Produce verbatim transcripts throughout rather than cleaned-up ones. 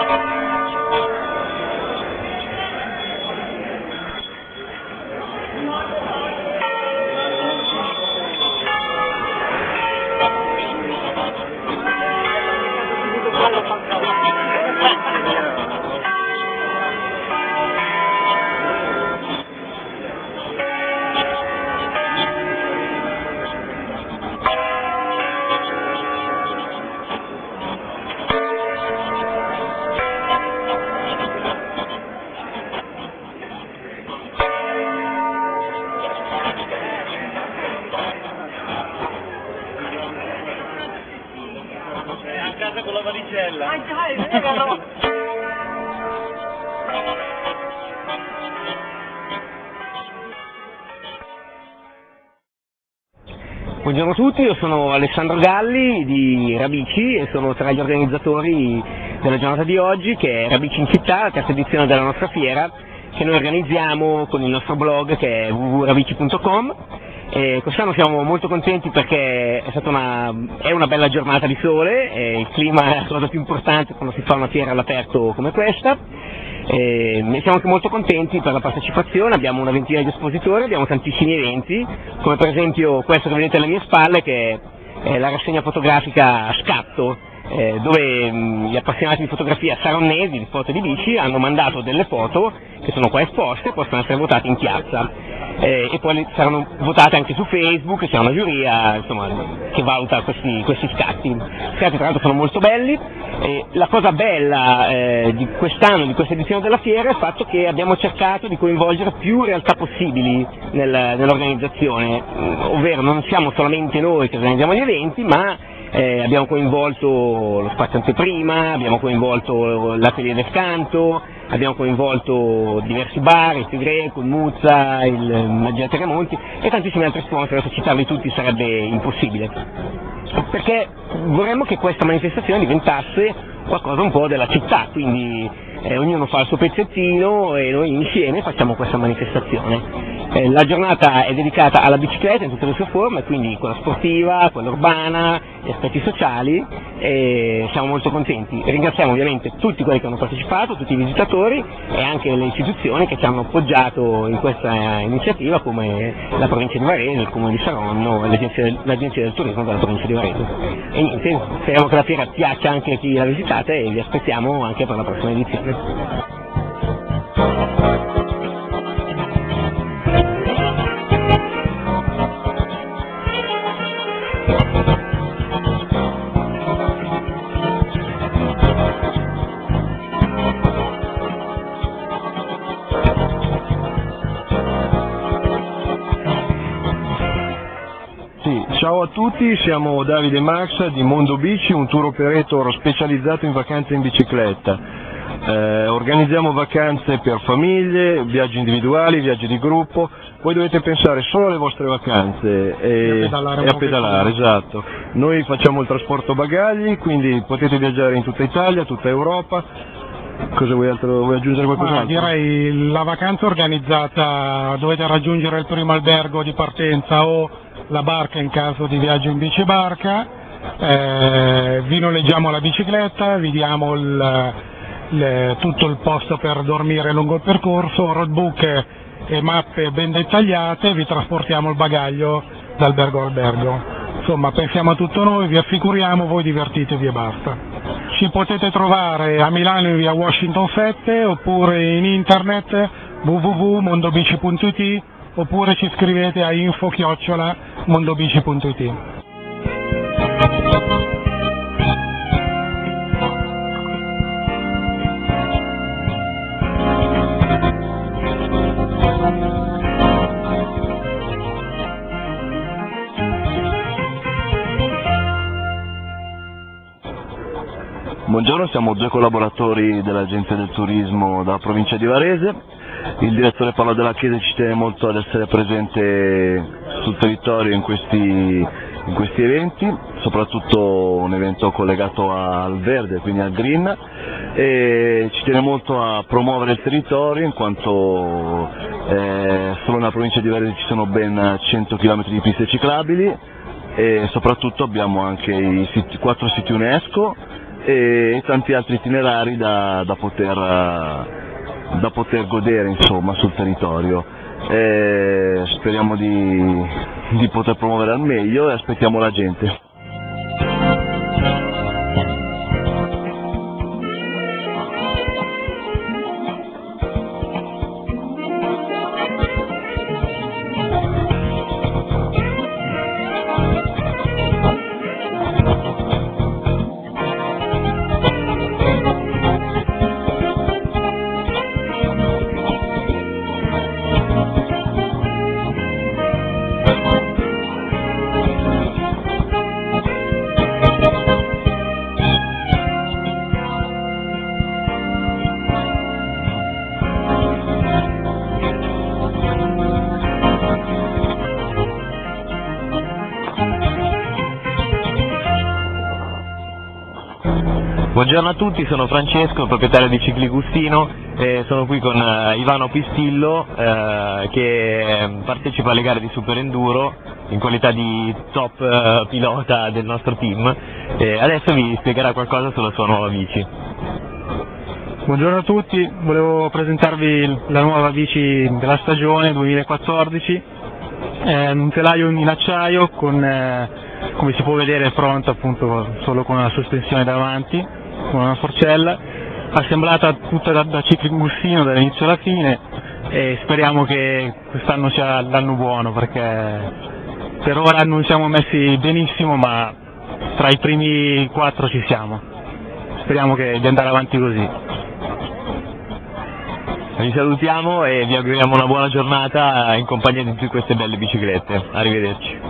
Con la valigella. Ah già, è vero. Buongiorno a tutti, io sono Alessandro Galli di Rabici e sono tra gli organizzatori della giornata di oggi, che è Rabici in città, la terza edizione della nostra fiera, che noi organizziamo con il nostro blog che è w w w punto rabici punto com. E quest'anno siamo molto contenti perché è stata una, è una bella giornata di sole, e il clima è la cosa più importante quando si fa una fiera all'aperto come questa. E siamo anche molto contenti per la partecipazione, abbiamo una ventina di espositori, abbiamo tantissimi eventi, come per esempio questo che vedete alle mie spalle, che è la rassegna fotografica a scatto, eh, dove mh, gli appassionati di fotografia saronnesi, di foto e di bici, hanno mandato delle foto che sono qua esposte e possono essere votate in piazza. Eh, e poi saranno votate anche su Facebook, c'è una giuria insomma, che valuta questi, questi scatti. Gli scatti tra l'altro sono molto belli. Eh, la cosa bella eh, di quest'anno, di questa edizione della fiera, è il fatto che abbiamo cercato di coinvolgere più realtà possibili nel, nell'organizzazione, ovvero non siamo solamente noi che organizziamo gli eventi, ma Eh, abbiamo coinvolto lo spazio anteprima, abbiamo coinvolto l'atelier del canto, abbiamo coinvolto diversi bar, il Tigreco, il Muzza, il Magia Tremonti e tantissimi altri sponsor. Adesso citarli tutti sarebbe impossibile, perché vorremmo che questa manifestazione diventasse qualcosa un po' della città, quindi eh, ognuno fa il suo pezzettino e noi insieme facciamo questa manifestazione. Eh, la giornata è dedicata alla bicicletta in tutte le sue forme, quindi quella sportiva, quella urbana, gli aspetti sociali, e siamo molto contenti. Ringraziamo ovviamente tutti quelli che hanno partecipato, tutti i visitatori e anche le istituzioni che ci hanno appoggiato in questa iniziativa, come la provincia di Varese, il comune di Saronno e l'agenzia, l'agenzia del turismo della provincia di Varese. E niente, speriamo che la fiera piaccia anche a chi la visitate e vi aspettiamo anche per la prossima edizione. Ciao a tutti, siamo Davide e Max di Mondo Bici, un tour operator specializzato in vacanze in bicicletta. Eh, organizziamo vacanze per famiglie, viaggi individuali, viaggi di gruppo. Voi dovete pensare solo alle vostre vacanze e, e a pedalare, e a pedalare esatto. Noi facciamo il trasporto bagagli, quindi potete viaggiare in tutta Italia, tutta Europa. Cosa vuoi, altro, vuoi aggiungere qualcos'altro? Ah, direi la vacanza organizzata, dovete raggiungere il primo albergo di partenza o la barca in caso di viaggio in bicibarca, eh, vi noleggiamo la bicicletta, vi diamo il, il, tutto il posto per dormire lungo il percorso, roadbook e mappe ben dettagliate, vi trasportiamo il bagaglio da albergo a albergo. Insomma, pensiamo a tutto noi, vi assicuriamo, voi divertitevi e basta. Ci potete trovare a Milano in via Washington sette oppure in internet w w w punto mondobici punto i t oppure ci scrivete a info chiocciola mondobici punto i t. Buongiorno, siamo due collaboratori dell'Agenzia del Turismo della provincia di Varese. Il direttore Paolo Della Chiesa ci tiene molto ad essere presente sul territorio in questi, in questi eventi, soprattutto un evento collegato al verde, quindi al green, e ci tiene molto a promuovere il territorio in quanto eh, solo nella provincia di Varese ci sono ben cento chilometri di piste ciclabili e soprattutto abbiamo anche i siti, quattro siti UNESCO e tanti altri itinerari da, da, poter, da poter godere insomma sul territorio. E speriamo di, di poter promuovere al meglio e aspettiamo la gente. Buongiorno a tutti, sono Francesco, proprietario di Cicli Gustino, e sono qui con uh, Ivano Pistillo uh, che partecipa alle gare di Super Enduro in qualità di top uh, pilota del nostro team e adesso vi spiegherà qualcosa sulla sua nuova bici. Buongiorno a tutti, volevo presentarvi la nuova bici della stagione duemilaquattordici, è un telaio in acciaio con, eh, come si può vedere, è pronta appunto solo con una sospensione davanti, con una forcella, assemblata tutta da, da Cicli Gustino dall'inizio alla fine e speriamo che quest'anno sia l'anno buono perché per ora non siamo messi benissimo ma tra i primi quattro ci siamo, speriamo che, di andare avanti così. Vi salutiamo e vi auguriamo una buona giornata in compagnia di tutte queste belle biciclette, arrivederci.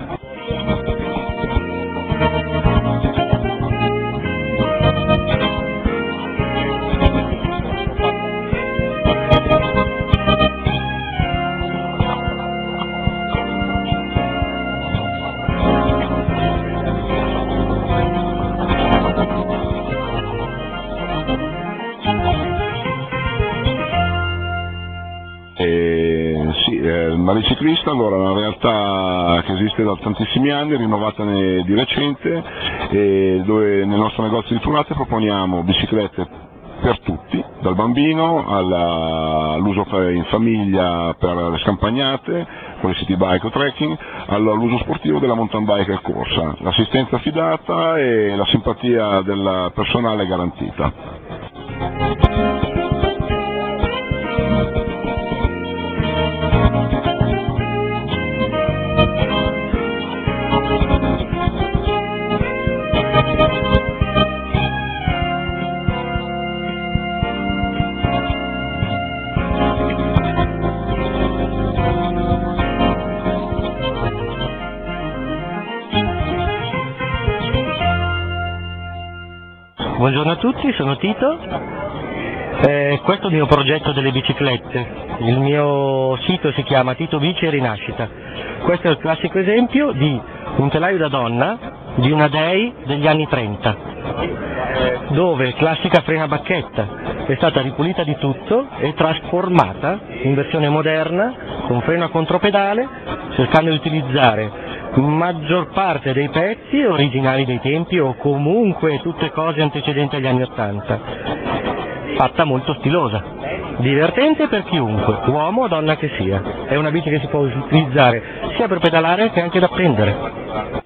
Eh, sì, eh, Mariciclista allora è una realtà che esiste da tantissimi anni, rinnovata di recente, eh, dove nel nostro negozio di Turate proponiamo biciclette per tutti, dal bambino all'uso in famiglia per le scampagnate, con le city bike o trekking, all'uso sportivo della mountain bike e corsa, l'assistenza affidata e la simpatia del personale garantita. Buongiorno a tutti, sono Tito, eh, questo è il mio progetto delle biciclette, il mio sito si chiama Tito Bici e Rinascita. Questo è il classico esempio di un telaio da donna di una Day degli anni trenta, dove classica frena a bacchetta è stata ripulita di tutto e trasformata in versione moderna con freno a contropedale, cercando di utilizzare maggior parte dei pezzi originali dei tempi o comunque tutte cose antecedenti agli anni ottanta, fatta molto stilosa, divertente per chiunque, uomo o donna che sia. È una bici che si può utilizzare sia per pedalare che anche da appendere.